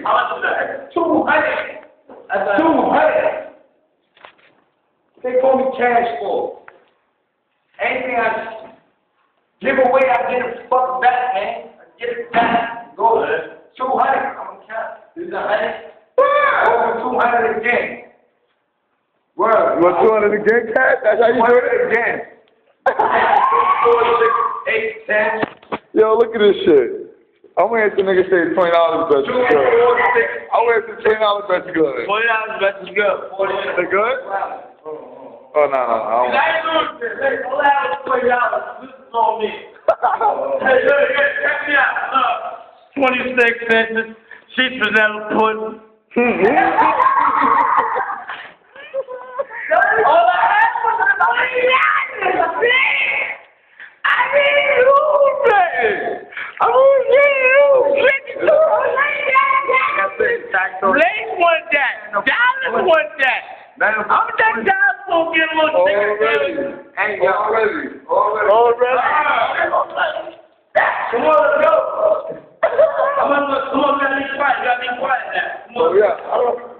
How much is that? 200. 200. They call me cash for. Anything I give away, I get it fucking back, man. I get it back. Go. 200. I'm gonna count. This is 100. Over 200 again. Word. You want 200 again, Cat? That's how you do it? Again. 4, 6, 8, 10. Yo, look at this shit. I'm waiting till niggas say $20 bet is 2, 4, 6. good. I'm waiting till $20 bet is good. $40 bet is good. 40. They good? Oh, no. I don't I ain't doing this. Hey, all I have is $20. This is on me. Hey, check me out. 26 inches. She's vanilla pudding. All I had was $20. I need you, baby. I'm gonna get you. Blake want that. Dallas want that. I'm that Dallas gonna get a little ticket. Hey, yo, already. Come on, let's go. Come on, let me quiet. You gotta be quiet now. Come on. Oh, yeah.